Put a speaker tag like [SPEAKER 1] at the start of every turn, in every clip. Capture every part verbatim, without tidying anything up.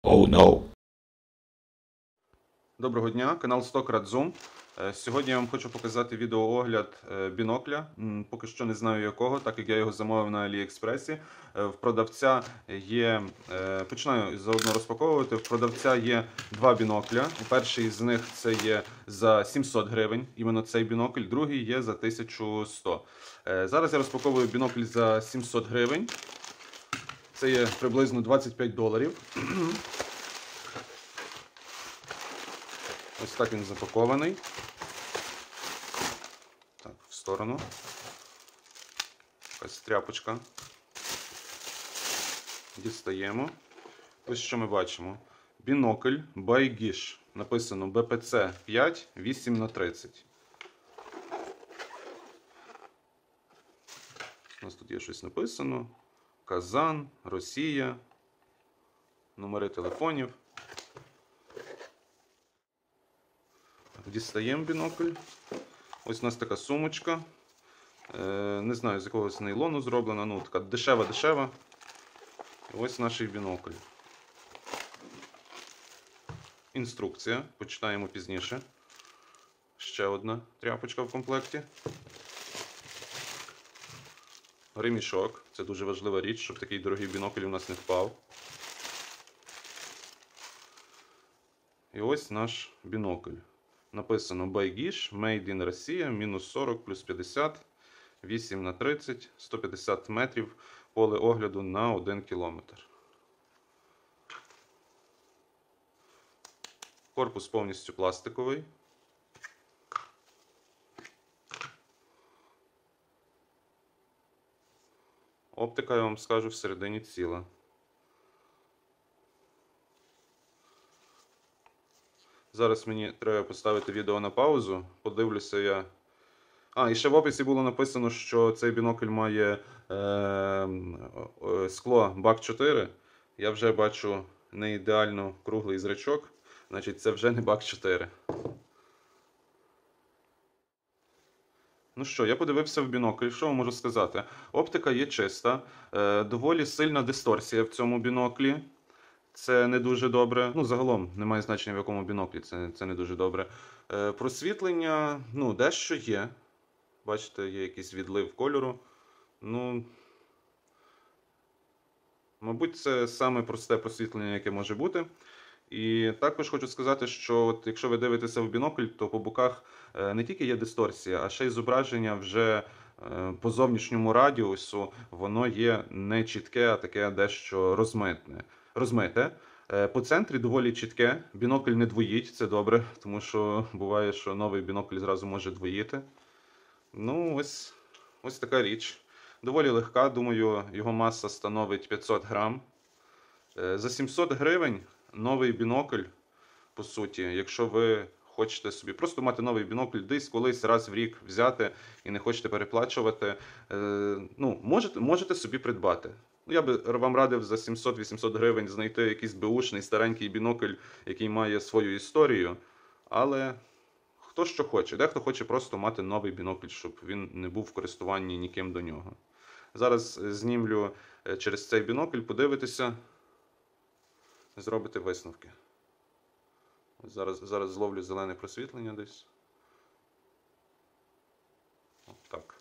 [SPEAKER 1] Oh no.
[SPEAKER 2] Доброго дня, канал Stokrad Zoom. Сьогодні я вам хочу показати відеоогляд бінокля. Поки що не знаю якого, так як я його замовив на Аліекспресі. В продавця є, починаю заодно розпаковувати, в продавця є два бінокля. Перший з них це є за сімсот гривень, іменно цей бінокль, другий є за тисячу сто. Зараз я розпаковую бінокль за сімсот гривень. Це є приблизно двадцять п'ять доларів. Ось так він запакований. Так, в сторону. Якась тряпочка. Дістаємо. Ось що ми бачимо. Бінокль Байгіш. Написано Б П Ц п'ять вісім на тридцять. У нас тут є щось написано. Казан, Росія. Номери телефонів. Дістаємо бінокль. Ось у нас така сумочка. Е, не знаю, з якогось нейлону зроблена. Ну, така дешева-дешева. І ось наш бінокль. Інструкція. Почитаємо пізніше. Ще одна тряпочка в комплекті. Ремішок. Це дуже важлива річ, щоб такий дорогий бінокль у нас не впав. І ось наш бінокль. Написано Байгіш, Made in Росія, мінус сорок, плюс п'ятдесят, вісім на тридцять, сто п'ятдесят метрів, поле огляду на один кілометр. Корпус повністю пластиковий. Оптика, я вам скажу, всередині ціла. Зараз мені треба поставити відео на паузу, подивлюся я. А, і ще в описі було написано, що цей бінокль має е, е, скло бак чотири. Я вже бачу не ідеально круглий зрачок, значить це вже не бак чотири. Ну що, я подивився в бінокль, що вам можу сказати? Оптика є чиста, е, доволі сильна дисторсія в цьому біноклі. Це не дуже добре. Ну, загалом, немає значення в якому біноклі, це, це не дуже добре. Е, просвітлення, ну, дещо є. Бачите, є якийсь відлив кольору. Ну, мабуть, це саме просте просвітлення, яке може бути. І також хочу сказати, що от, якщо ви дивитеся в бінокль, то по боках е, не тільки є дисторсія, а ще й зображення вже е, по зовнішньому радіусу, воно є не чітке, а таке дещо розмитне. розмите. По центрі доволі чітке, бінокль не двоїть, це добре, тому що буває, що новий бінокль зразу може двоїти. Ну, ось, ось така річ. Доволі легка, думаю, його маса становить п'ятсот грам. За сімсот гривень новий бінокль, по суті, якщо ви хочете собі просто мати новий бінокль, десь колись раз в рік взяти і не хочете переплачувати, ну, можете, можете собі придбати. Я би вам радив за сімсот-вісімсот гривень знайти якийсь беушний старенький бінокль, який має свою історію. Але хто що хоче. Дехто хоче просто мати новий бінокль, щоб він не був в користуванні ніким до нього. Зараз знімлю через цей бінокль, подивитися, зробити висновки. Зараз, зараз зловлю зелене просвітлення десь. От так.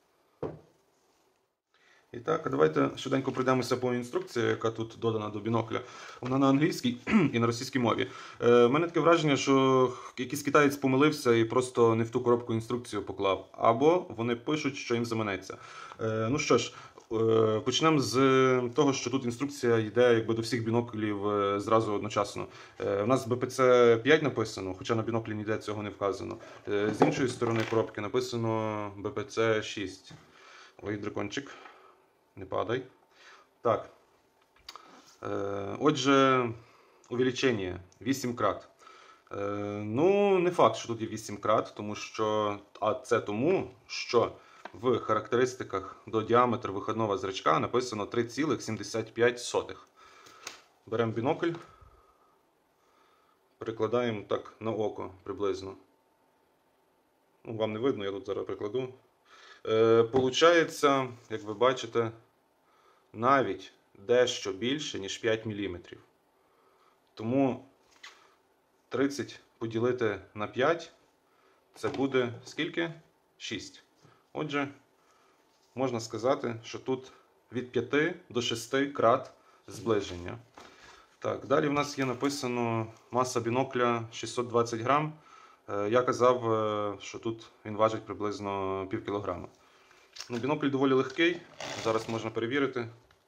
[SPEAKER 2] І так, давайте швиденько пройдемося по інструкції, яка тут додана до бінокля. Вона на англійській і на російській мові. Е, У мене таке враження, що якийсь китаєць помилився і просто не в ту коробку інструкцію поклав. Або вони пишуть, що їм заманеться. Е, ну що ж, е, почнемо з того, що тут інструкція йде якби до всіх біноклів е, зразу одночасно. Е, у нас Б П Ц п'ять написано, хоча на біноклі ніде цього не вказано. Е, з іншої сторони коробки написано Б П Ц шість. Ой, дракончик. Не падай. Так. Е, отже, увеличення вісім крат. Е, ну, не факт, що тут є вісім крат, тому що, а це тому, що в характеристиках до діаметру виходного зрачка написано три цілих сімдесят п'ять сотих. Беремо бінокль, прикладаємо так на око приблизно. Ну, вам не видно, я тут зараз прикладу. Е, Получається, як ви бачите, навіть дещо більше, ніж п'ять міліметрів. Тому тридцять поділити на п'ять, це буде скільки? шість. Отже, можна сказати, що тут від п'яти до шести крат зближення. Так, далі в нас є написано маса бінокля шістсот двадцять грам. Я казав, що тут він важить приблизно пів кілограма. Ну, бінокль доволі легкий, зараз можна перевірити.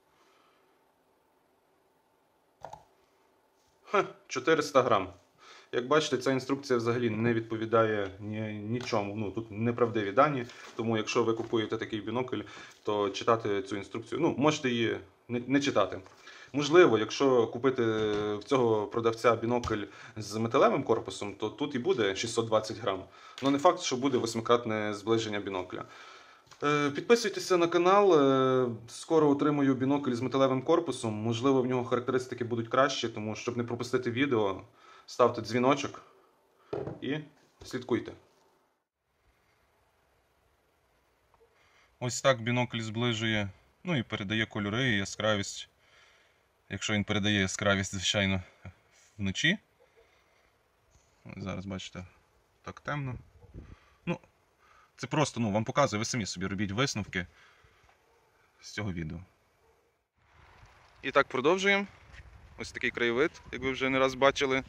[SPEAKER 2] Ха, чотириста грам. Як бачите, ця інструкція взагалі не відповідає ні, нічому. Ну, тут неправдиві дані, тому якщо ви купуєте такий бінокль, то читати цю інструкцію, ну, можете її не, не читати. Можливо, якщо купити в цього продавця бінокль з металевим корпусом, то тут і буде шістсот двадцять грам. Але не факт, що буде восьмикратне зближення бінокля. Підписуйтеся на канал, скоро отримую бінокль з металевим корпусом, можливо в нього характеристики будуть кращі, тому щоб не пропустити відео, ставте дзвіночок і слідкуйте. Ось так бінокль зближує, ну і передає кольори і яскравість, якщо він передає яскравість, звичайно, вночі. Зараз бачите, так темно. Ну, це просто, ну, вам показую, ви самі собі робіть висновки з цього відео. І так, продовжуємо. Ось такий краєвид, як ви вже не раз бачили.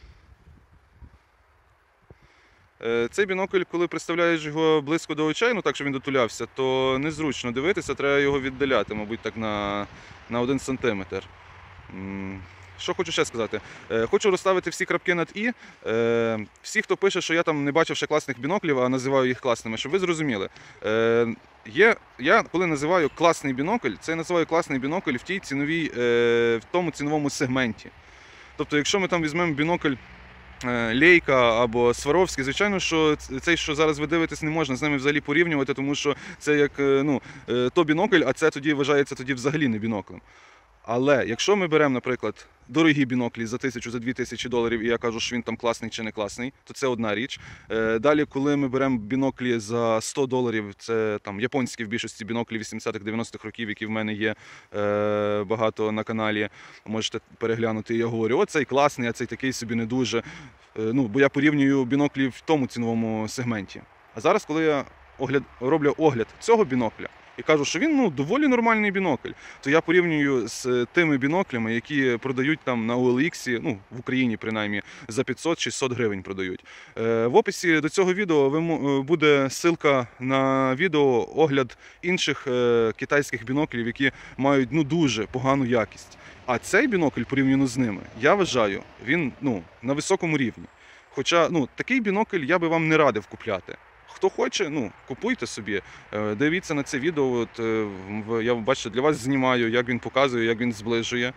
[SPEAKER 2] Цей бінокль, коли приставляєш його близько до очей, ну так, щоб він дотулявся, то незручно дивитися, треба його віддаляти, мабуть, так на, на один сантиметр. Що хочу ще сказати? Хочу розставити всі крапки над «і». Всі, хто пише, що я там не бачив ще класних біноклів, а називаю їх класними, щоб ви зрозуміли. Є, я коли називаю класний бінокль, це я називаю класний бінокль в тій ціновій, в тому ціновому сегменті. Тобто, якщо ми там візьмемо бінокль Лейка або Сваровський, звичайно, що цей, що зараз ви дивитесь, не можна з ними взагалі порівнювати, тому що це як, ну, то бінокль, а це тоді вважається тоді взагалі не біноклем. Але якщо ми беремо, наприклад, дорогі біноклі за тисячу, за дві тисячі доларів, і я кажу, що він там класний чи не класний, то це одна річ. Далі, коли ми беремо біноклі за сто доларів, це там японські в більшості біноклі вісімдесятих-дев'яностих років, які в мене є е, багато на каналі, можете переглянути. І я говорю, о, цей класний, а цей такий собі не дуже. Е, ну, бо я порівнюю біноклі в тому ціновому сегменті. А зараз, коли я огляд, роблю огляд цього бінокля, і кажу, що він, ну, доволі нормальний бінокль, то я порівнюю з тими біноклями, які продають там на о ел ікс, ну, в Україні принаймні, за п'ятсот-шістсот гривень продають. Е, в описі до цього відео ви, буде ссылка на відео огляд інших е, китайських біноклів, які мають, ну, дуже погану якість. А цей бінокль порівняно з ними, я вважаю, він, ну, на високому рівні. Хоча, ну, такий бінокль я би вам не радив купляти. Хто хоче, ну, купуйте собі, дивіться на це відео, от, я, бачите, для вас знімаю, як він показує, як він зближує.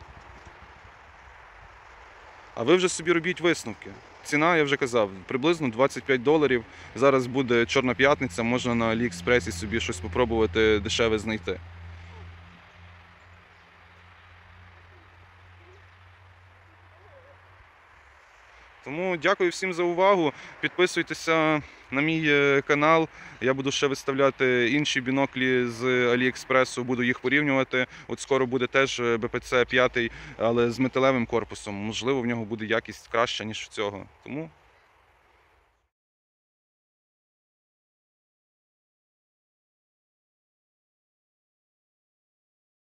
[SPEAKER 2] А ви вже собі робіть висновки. Ціна, я вже казав, приблизно двадцять п'ять доларів. Зараз буде Чорна п'ятниця, можна на Аліекспресі собі щось спробувати дешеве знайти. Тому дякую всім за увагу. Підписуйтеся на мій канал. Я буду ще виставляти інші біноклі з Аліекспресу, буду їх порівнювати. От скоро буде теж бе пе це п'ять, але з металевим корпусом. Можливо, в нього буде якість краща, ніж в цього. Тому